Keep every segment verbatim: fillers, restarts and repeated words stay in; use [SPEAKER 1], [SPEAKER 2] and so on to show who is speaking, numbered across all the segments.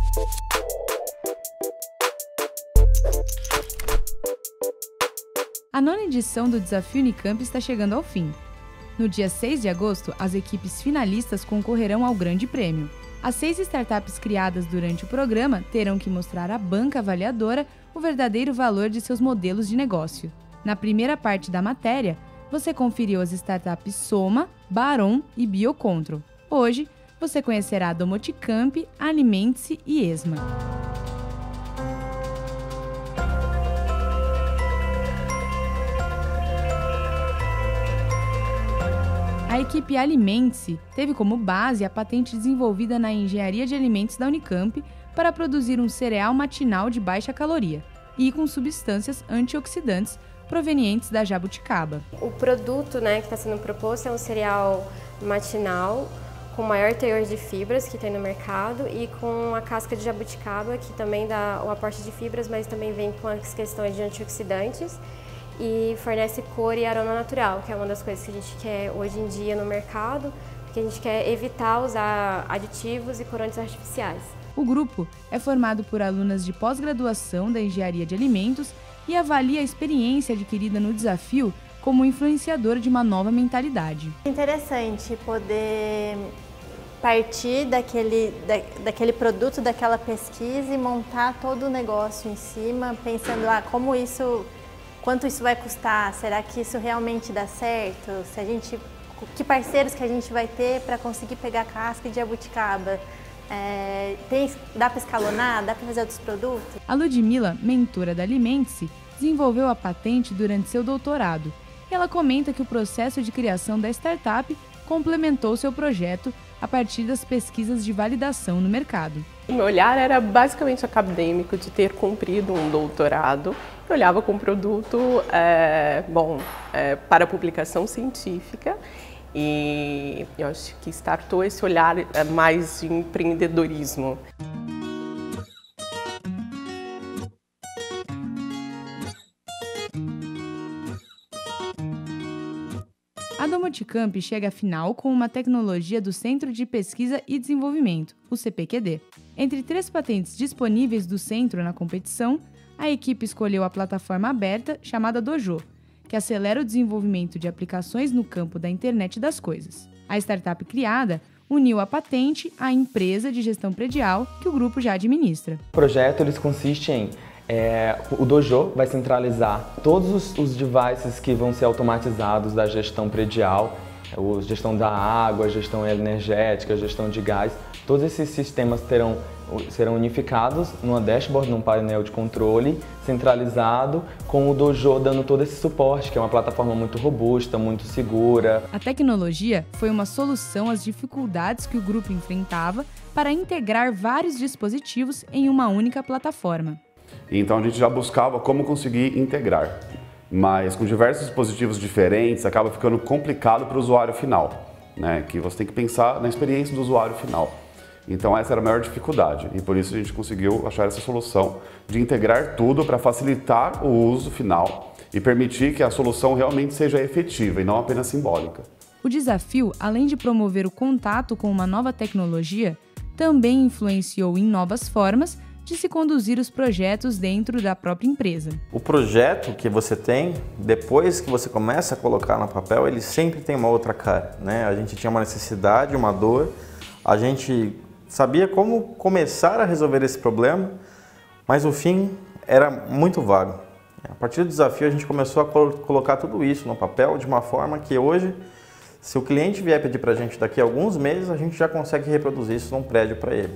[SPEAKER 1] A nona edição do Desafio Unicamp está chegando ao fim. No dia seis de agosto, as equipes finalistas concorrerão ao Grande Prêmio. As seis startups criadas durante o programa terão que mostrar à banca avaliadora o verdadeiro valor de seus modelos de negócio. Na primeira parte da matéria, você conferiu as startups Soma, Baron e Biocontrol. Hoje, você conhecerá a Domoticamp, Alimente-se e Esma. A equipe Alimente-se teve como base a patente desenvolvida na Engenharia de Alimentos da Unicamp para produzir um cereal matinal de baixa caloria e com substâncias antioxidantes provenientes da jabuticaba.
[SPEAKER 2] O produto, né, que está sendo proposto é um cereal matinal com maior teor de fibras que tem no mercado e com a casca de jabuticaba, que também dá o aporte de fibras, mas também vem com as questões de antioxidantes. E fornece cor e aroma natural, que é uma das coisas que a gente quer hoje em dia no mercado, porque a gente quer evitar usar aditivos e corantes artificiais.
[SPEAKER 1] O grupo é formado por alunas de pós-graduação da Engenharia de Alimentos e avalia a experiência adquirida no desafio como influenciadora de uma nova mentalidade.
[SPEAKER 3] É interessante poder partir daquele, da, daquele produto, daquela pesquisa e montar todo o negócio em cima, pensando ah, como isso... Quanto isso vai custar? Será que isso realmente dá certo? Se a gente, que parceiros que a gente vai ter para conseguir pegar casca de jabuticaba? É, tem, dá para escalonar? Dá para fazer outros produtos?
[SPEAKER 1] A Ludmila, mentora da Alimente-se, desenvolveu a patente durante seu doutorado. Ela comenta que o processo de criação da startup complementou seu projeto a partir das pesquisas de validação no mercado.
[SPEAKER 4] O meu olhar era basicamente acadêmico, de ter cumprido um doutorado. Eu olhava com o produto é, bom, é, para publicação científica e eu acho que startou esse olhar é, mais de empreendedorismo.
[SPEAKER 1] A Domoticamp chega à final com uma tecnologia do Centro de Pesquisa e Desenvolvimento, o C P Q D. Entre três patentes disponíveis do centro na competição, a equipe escolheu a plataforma aberta chamada Dojo, que acelera o desenvolvimento de aplicações no campo da internet das coisas. A startup criada uniu a patente à empresa de gestão predial que o grupo já administra.
[SPEAKER 5] O projeto ele consiste em É, o Dojo vai centralizar todos os, os devices que vão ser automatizados da gestão predial, a gestão da água, a gestão energética, a gestão de gás. Todos esses sistemas terão, serão unificados numa dashboard, num painel de controle centralizado, com o Dojo dando todo esse suporte, que é uma plataforma muito robusta, muito segura.
[SPEAKER 1] A tecnologia foi uma solução às dificuldades que o grupo enfrentava para integrar vários dispositivos em uma única plataforma.
[SPEAKER 6] Então a gente já buscava como conseguir integrar, mas com diversos dispositivos diferentes acaba ficando complicado para o usuário final, né? Que você tem que pensar na experiência do usuário final. Então essa era a maior dificuldade e por isso a gente conseguiu achar essa solução de integrar tudo para facilitar o uso final e permitir que a solução realmente seja efetiva e não apenas simbólica.
[SPEAKER 1] O desafio, além de promover o contato com uma nova tecnologia, também influenciou em novas formas de se conduzir os projetos dentro da própria empresa.
[SPEAKER 7] O projeto que você tem, depois que você começa a colocar no papel, ele sempre tem uma outra cara, né? A gente tinha uma necessidade, uma dor, a gente sabia como começar a resolver esse problema, mas o fim era muito vago. A partir do desafio a gente começou a colocar tudo isso no papel de uma forma que hoje, se o cliente vier pedir para a gente daqui a alguns meses, a gente já consegue reproduzir isso num prédio para ele.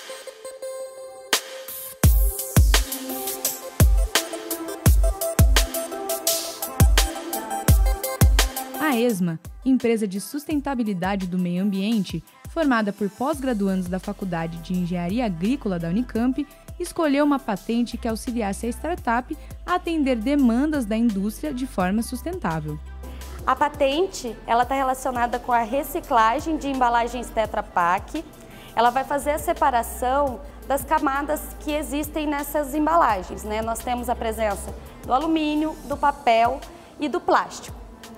[SPEAKER 1] A Esma, empresa de sustentabilidade do meio ambiente, formada por pós-graduandos da Faculdade de Engenharia Agrícola da Unicamp, escolheu uma patente que auxiliasse a startup a atender demandas da indústria de forma sustentável.
[SPEAKER 8] A patente ela está relacionada com a reciclagem de embalagens Tetra Pak. Ela vai fazer a separação das camadas que existem nessas embalagens, né? Nós temos a presença do alumínio, do papel e do plástico.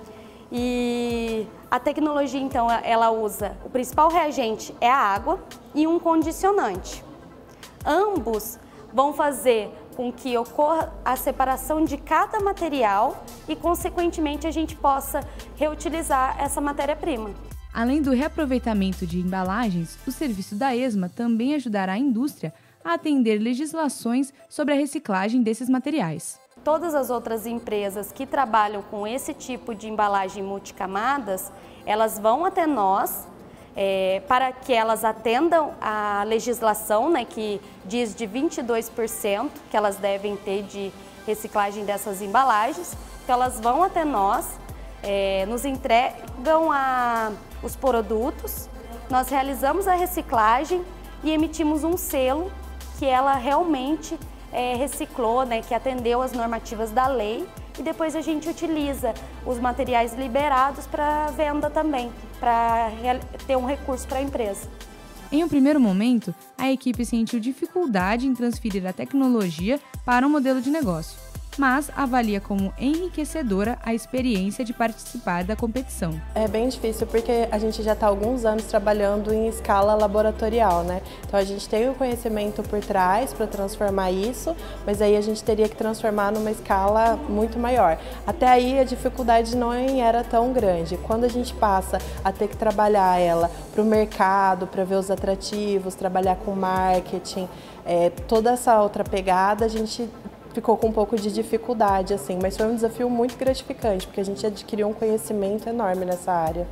[SPEAKER 8] E a tecnologia, então, ela usa, o principal reagente é a água e um condicionante. Ambos vão fazer com que ocorra a separação de cada material e, consequentemente, a gente possa reutilizar essa matéria-prima.
[SPEAKER 1] Além do reaproveitamento de embalagens, o serviço da ESMA também ajudará a indústria a atender legislações sobre a reciclagem desses materiais.
[SPEAKER 8] Todas as outras empresas que trabalham com esse tipo de embalagem multicamadas, elas vão até nós é, para que elas atendam a legislação, né, que diz de vinte e dois por cento que elas devem ter de reciclagem dessas embalagens. Então elas vão até nós, é, nos entregam a, os produtos, nós realizamos a reciclagem e emitimos um selo que ela realmente é, reciclou, né, que atendeu as normativas da lei, e depois a gente utiliza os materiais liberados para venda também, para ter um recurso para a empresa.
[SPEAKER 1] Em um primeiro momento, a equipe sentiu dificuldade em transferir a tecnologia para um modelo de negócio, mas avalia como enriquecedora a experiência de participar da competição.
[SPEAKER 9] É bem difícil porque a gente já está há alguns anos trabalhando em escala laboratorial, né? Então a gente tem o conhecimento por trás para transformar isso, mas aí a gente teria que transformar numa escala muito maior. Até aí a dificuldade não era tão grande. Quando a gente passa a ter que trabalhar ela para o mercado, para ver os atrativos, trabalhar com marketing, é, toda essa outra pegada, a gente ficou com um pouco de dificuldade, assim, mas foi um desafio muito gratificante, porque a gente adquiriu um conhecimento enorme nessa área.